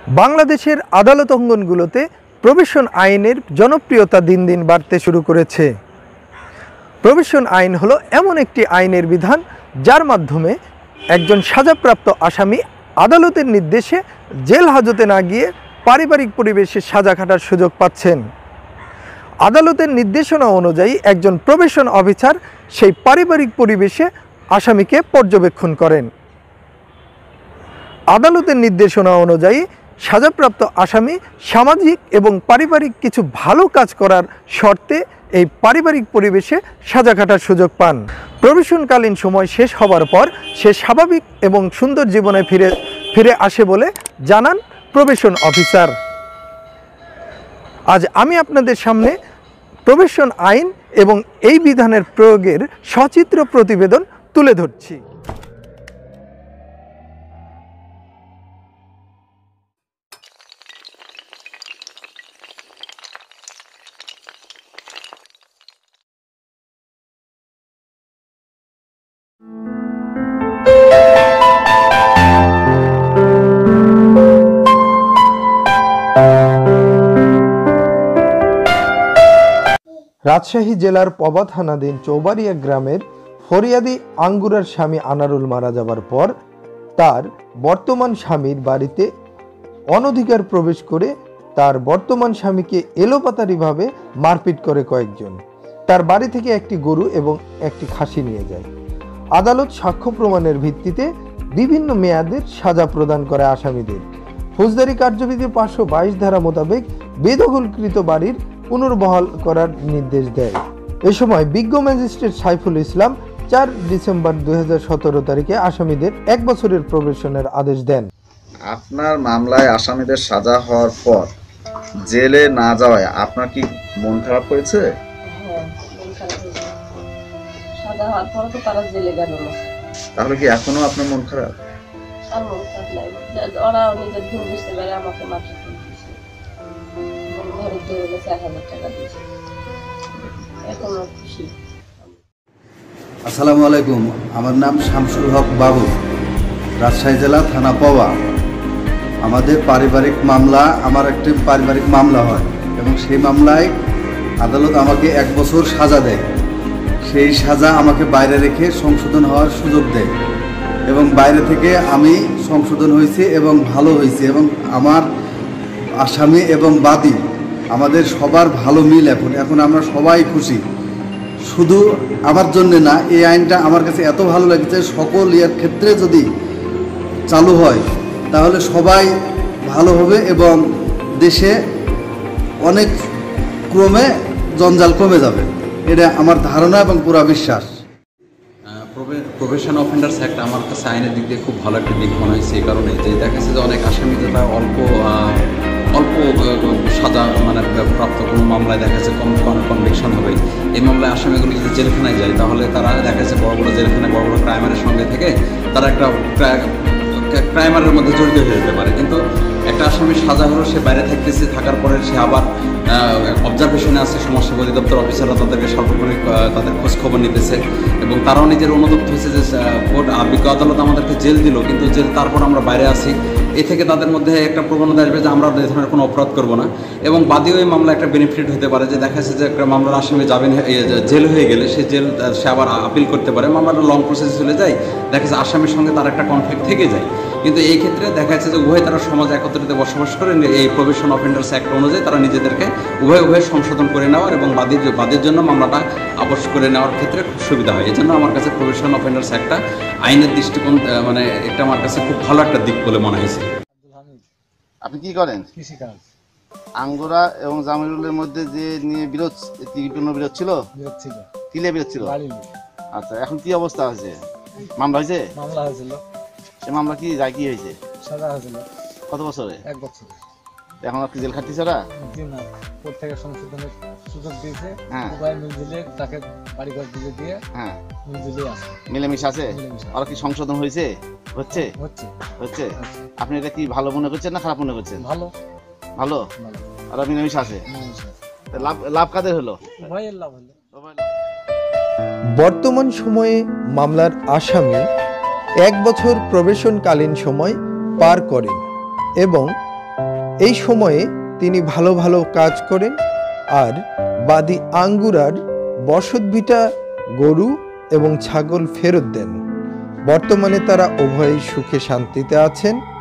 বাংলাদেশের আদালত অঙ্গনগুলোতে প্রবেশন আইনের জনপ্রিয়তা দিন দিন বাড়তে শুরু করেছে। প্রবেশন আইন হলো এমন একটি আইনের বিধান যার মাধ্যমে একজন সাজাপ্রাপ্ত আসামি আদালতের নির্দেশে জেল হাজতে না গিয়ে পারিবারিক পরিবেশে সাজা খাটার সুযোগ পাচ্ছেন। আদালতের নির্দেশনা অনুযায়ী একজন প্রবেশন অফিসার সেই পারিবারিক পরিবেশে আসামিকে পর্যবেক্ষণ করেন। আদালতের নির্দেশনা অনুযায়ী সাজাপ্রাপ্ত আসামি সামাজিক এবং পারিবারিক কিছু ভালো কাজ করার শর্তে এই পারিবারিক পরিবেশে সাজা খাটার সুযোগ পান। প্রবেশনকালীন সময় শেষ হবার পর সে স্বাভাবিক এবং সুন্দর জীবনে ফিরে আসে বলে জানান প্রবেশন অফিসার। আজ আমি আপনাদের সামনে প্রবেশন আইন এবং এই বিধানের প্রয়োগের সচিত্র প্রতিবেদন তুলে ধরছি। রাজশাহী জেলার পবা থানাধীন চৌবাড়িয়া গ্রামের ফরিয়াদি আঙ্গুরার স্বামী আনারুল মারা যাবার পর তার বর্তমান স্বামীর বাড়িতে অনধিকার প্রবেশ করে তার বর্তমান স্বামীকে এলোপাতাড়িভাবে মারপিট করে কয়েকজন। তার বাড়ি থেকে একটি গরু এবং একটি খাসি নিয়ে যায়। আদালত সাক্ষ্য প্রমাণের ভিত্তিতে বিভিন্ন মেয়াদের সাজা প্রদান করে আসামিদের। ফৌজদারি কার্যবিধি 522 ধারা মোতাবেক বেদখলকৃত বাড়ির পুনর্বহাল করার নির্দেশ দেয়। এ সময় বিজ্ঞ ম্যাজিস্ট্রেট সাইফুল ইসলাম 4 ডিসেম্বর 2017 তারিখে আসামিদের 1 বছরের প্রবেশনের আদেশ দেন। আপনার মামলায় আসামিদের সাজা হওয়ার পর জেলে না যাওয়ায় আপনার কি মন খারাপ হয়েছে? সাজা হওয়ার পর তো তারা জেলে গেল না। তাহলে কি এখনো আপনার মন খারাপ? আর মন খারাপ নাই, ওরা নিজের ভুল বুঝতে পারে, আমাকে মাত্র আসসালামু আলাইকুম, আমার নাম শামসুল হক বাবু, রাজশাহী জেলা থানা পবা। আমাদের পারিবারিক মামলা, আমার একটি পারিবারিক মামলা হয় এবং সেই মামলায় আদালত আমাকে 1 বছর সাজা দেয়। সেই সাজা আমাকে বাইরে রেখে সংশোধন হওয়ার সুযোগ দেয় এবং বাইরে থেকে আমি সংশোধন হয়েছি এবং ভালো হয়েছি এবং আমার আসামি এবং বাদী আমাদের সবার ভালো মিল। এখন আমরা সবাই খুশি। শুধু আমার জন্য না, এই আইনটা আমার কাছে এত ভালো লাগছে, সকল ইয়ার ক্ষেত্রে যদি চালু হয় তাহলে সবাই ভালো হবে এবং দেশে অনেক ক্রমে জঞ্জাল কমে যাবে, এটা আমার ধারণা এবং পুরা বিশ্বাস। প্রফেশন অফেন্ডার্স অ্যাক্ট আমার কাছে আইনের দিক দিয়ে খুব ভালো একটা দিক মনে হয়েছে। এই কারণে যে দেখা যাচ্ছে যে অনেক আসামি যারা অল্প সাজা প্রাপ্ত কোনো মামলায় দেখা যাচ্ছে কম কনভিকশন হবে, এই মামলায় আসামিগুলো যদি জেলখানায় যায় তাহলে তারা দেখা যাচ্ছে বড় বড় জেলখানায় বড় বড় ক্রাইমারের সঙ্গে থেকে তারা একটা ক্রাইমারের মধ্যে জড়িত হয়ে যেতে পারে। কিন্তু একটা আসামির সাজা হলো সে বাইরে থাকতেছে, থাকার পরে সে আবার অবজারভেশনে আছে, সমাজসেবা অধিদপ্তর অফিসাররা তাদেরকে সর্বোপরি তাদের খোঁজখবর নিতেছে এবং তারাও নিজের অনুদপ্ত হয়েছে যে কোর্ট বিজ্ঞ আদালত আমাদেরকে জেল দিল, কিন্তু জেল তারপর আমরা বাইরে আসি, এ থেকে তাদের মধ্যে একটা প্রবণতা আসবে যে আমরা এই ধরনের কোনো অপরাধ করবো না। এবং বাদীও এই মামলা একটা বেনিফিট হতে পারে যে দেখা যাচ্ছে যে একটা মামলার আসামি যাবেন জেল হয়ে গেলে সে আবার আপিল করতে পারে, মামলাটা লং প্রসেসে চলে যায়, দেখা যাচ্ছে আসামির সঙ্গে তার একটা কনফ্লিক্ট থেকে যায়। কিন্তু এই ক্ষেত্রে দেখা যাচ্ছে যে উভয় তারা সমাজে একত্রিত বসবাস করে এই প্রভিশন অফেন্ডার্স অ্যাক্ট অনুযায়ী তারা নিজেদেরকে উভয় সংশোধন করে নেওয়ার এবং বাদীর জন্য মামলাটা আপোষ করে নেওয়ার ক্ষেত্রে খুব সুবিধা হয়। এই জন্য আমার কাছে প্রভিশন অফেন্ডার্স অ্যাক্টটা আইনের দৃষ্টিকোণ এটা আমার কাছে খুব ভালো একটা দিক বলে মনে হয়েছে। আপনি কি করেন? কৃষিকাজ। আঙ্গুরা এবং জামিরুলের মধ্যে যে নিয়ে বিরোধ ছিল, কিলে বিরোধ ছিল। আচ্ছা, এখন কি অবস্থা হয়েছে? মামলা হয়েছে? মামলা হয়েছিল। সে মামলা কি রায় কি হয়েছে? সাজা হয়েছিল। কত বছরে? 1 বছরে। এখন আর কি জেল খাটতিস ওরা? জি না, কোর্ট থেকে সংশোধনের সুযোগ দিয়েছে। উভয় মিলঝুলে তাকে বাড়ি ঘর দিয়ে হ্যাঁ মিলঝুলে আছে, মিলেমিশে আছে। আর কি সংশোধন হয়েছে? হচ্ছে হচ্ছে। আপনি এটা কি ভালো মনে করছেন না খারাপ মনে করছেন? ভালো ভালো। আর মিলেমিশে আছে, লাভ কাদের হলো? উভয়ের লাভ হলো। বর্তমান সময়ে মামলার আসামি 1 বছর প্রবেশনকালীন সময় পার করেন এবং এই সময়ে তিনি ভালো ভালো কাজ করেন আর বাদী আঙ্গুরার বসতভিটা, গরু এবং ছাগল ফেরত দেন। বর্তমানে তারা উভয়ই সুখে শান্তিতে আছেন।